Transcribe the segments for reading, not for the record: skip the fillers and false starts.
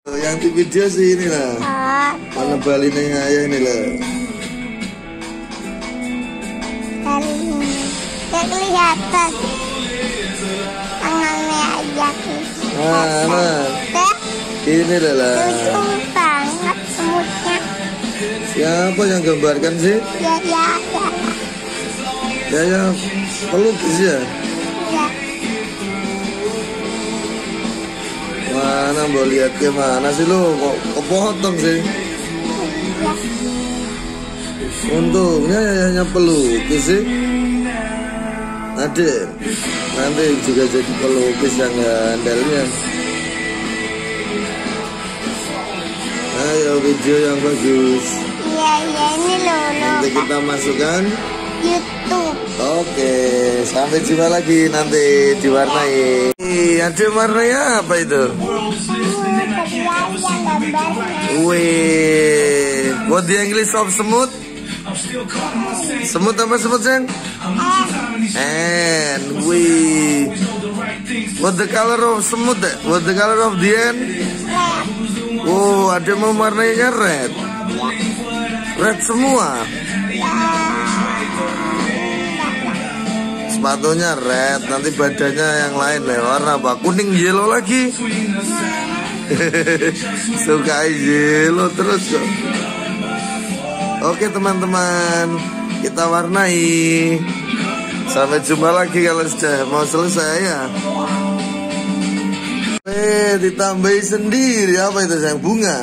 Yang di video sih ini lah. Mana balinnya ayah ini lah. Balinnya gak kelihatan. Tangannya aja. Nah. Ini lah. Lucu banget semutnya. Siapa yang gambarkan sih? Ya. Pelukis ya? Ya. Mana mau lihat ke mana sih lo? Kok kepotong sih? Untungnya ya hanya pelukis sih. Adik, nanti juga jadi pelukis yang andalnya. Ayo video yang bagus. Iya ini loh. Nanti kita masukkan YouTube. Oke, sampai jumpa lagi nanti diwarnai. Ada warnanya apa itu? Wih, what the English of semut? Semut apa semut sen? And wih, what the color of semut? What the color of the end? Oh, ada mau warnanya red. Red semua. Sepatunya red, nanti badannya yang lain ya. Warna apa? Kuning yellow lagi. Suka yellow terus kok. Oke teman-teman, kita warnai. Sampai jumpa lagi kalau sudah mau selesai ya. Ditambahi sendiri apa itu sayang? Bunga.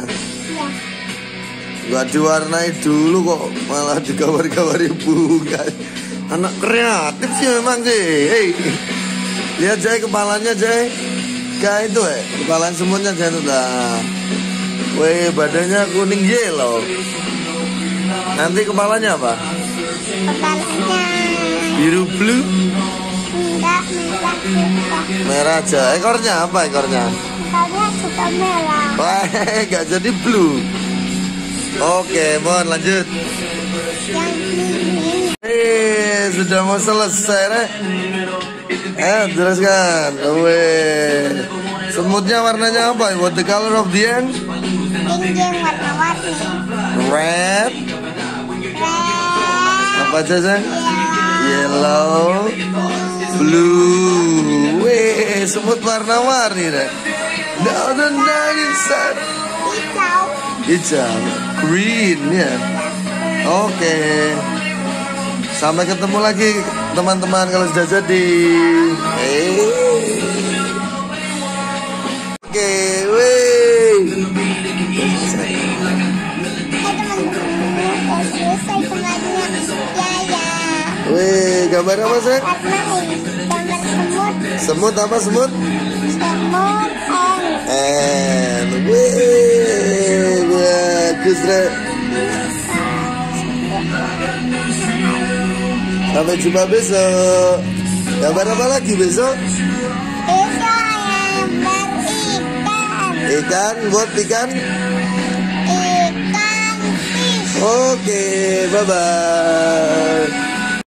Gak diwarnai dulu kok malah digambar-gambari bunga. Anak kreatif sih memang sih. Hei, lihat Jay kepalanya Jay. Kayak itu kepala semutnya Jay itu dah. Wih, badannya kuning yellow. Nanti kepalanya apa? Kepalanya biru blue. enggak, Merah aja. Ekornya apa ekornya? Ekornya juga merah. Wah, gak jadi blue. Oke, mohon lanjut. Yang ini. Sudah mau selesai, Rek. Teruskan. Weh. Semutnya warnanya apa? What the color of the end? Pink yang warna-warni. Red. Apa aja, sayang? Yellow. Blue. Weh, semut warna-warni, Rek. Now the night inside. Hijau. Green, ya. Oke. Sampai ketemu lagi teman-teman kalau sudah jadi. Oke, weh. Weh, gambar apa sih? Gambar semut. Semut apa semut? Semut Weh, bagus Rek. Sampai jumpa besok. Gambar apa lagi besok? gambar ikan. Ikan, buat ikan. Ikan fish. Oke, bye-bye.